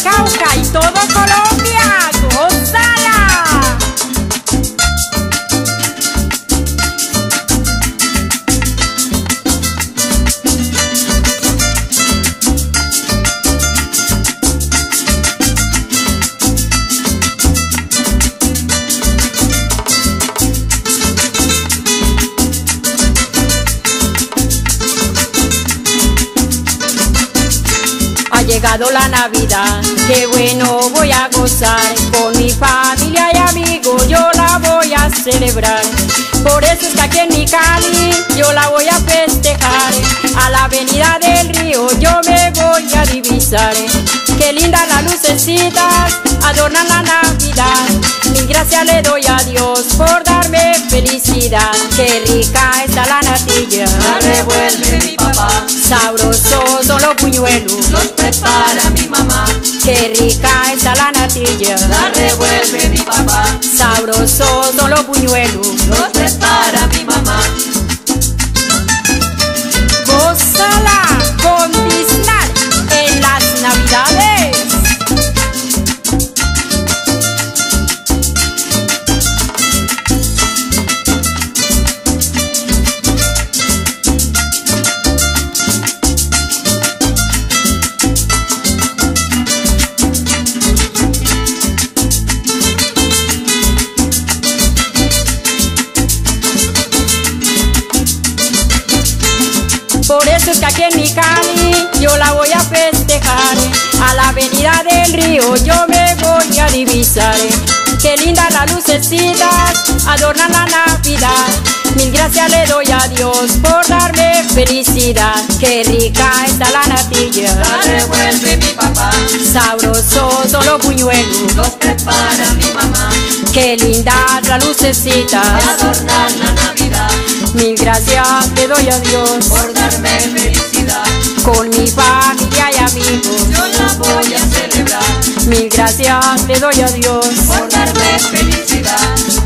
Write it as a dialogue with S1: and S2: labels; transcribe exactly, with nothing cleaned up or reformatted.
S1: Cauca y todo Colombia, ¡gózala! Ha llegado la Navidad, qué bueno voy a gozar, con mi familia y amigos yo la voy a celebrar. Por eso es que aquí en mi Cali yo la voy a festejar, a la avenida del río yo me voy a divisar. Qué lindas las lucecitas adornan la Navidad, mil gracias le doy a Dios por darme felicidad. Qué rica está la natilla,
S2: la revuelve mi papá,
S1: sabrosos son los buñuelos,
S2: los prepara mi mamá.
S1: Qué rica está la natilla,
S2: la revuelve mi papá,
S1: sabrosos son los buñuelos,
S2: los prepara mi mamá.
S1: Gózala con Biznar en las Navidades. Por eso es que aquí en mi Cali yo la voy a festejar, a la avenida del río yo me voy a divisar. Qué lindas las lucecitas adornan la Navidad, mil gracias le doy a Dios por darme felicidad. Qué rica está la natilla,
S2: la revuelve mi papá,
S1: sabrosos son los buñuelos,
S2: los prepara mi mamá.
S1: Qué lindas las lucecitas
S2: adornan la Navidad,
S1: mil gracias le doy a Dios
S2: por darme felicidad.
S1: Con mi familia y amigos
S2: yo la voy a celebrar,
S1: mil gracias le doy a Dios
S2: por darme felicidad.